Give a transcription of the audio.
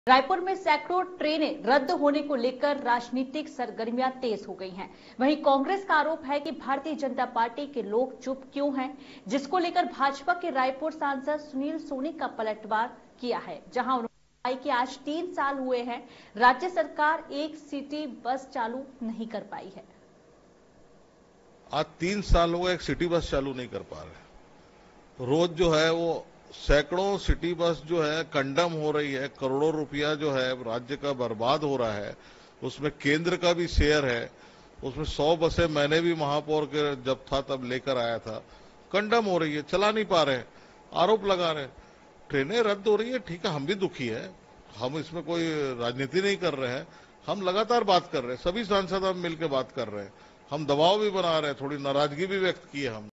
रायपुर में सैकड़ों ट्रेनें रद्द होने को लेकर राजनीतिक सरगर्मियां तेज हो गई हैं। वहीं कांग्रेस का आरोप है कि भारतीय जनता पार्टी के लोग चुप क्यों हैं, जिसको लेकर भाजपा के रायपुर सांसद सुनील सोनी का पलटवार किया है। जहां उन्होंने कहा कि आज 3 साल हुए हैं, राज्य सरकार एक सिटी बस चालू नहीं कर पाई है। आज 3 साल हो गए, एक सिटी बस चालू नहीं कर पा रहे। रोज जो है वो सैकड़ों सिटी बस जो है कंडम हो रही है, करोड़ों रुपया जो है राज्य का बर्बाद हो रहा है। उसमें केंद्र का भी शेयर है। उसमें 100 बसें मैंने भी महापौर के जब था तब लेकर आया था। कंडम हो रही है, चला नहीं पा रहे, आरोप लगा रहे। ट्रेनें रद्द हो रही है, ठीक है, हम भी दुखी है। हम इसमें कोई राजनीति नहीं कर रहे हैं। हम लगातार बात कर रहे हैं, सभी सांसद हम मिलकर बात कर रहे हैं। हम दबाव भी बना रहे हैं, थोड़ी नाराजगी भी व्यक्त की है हम।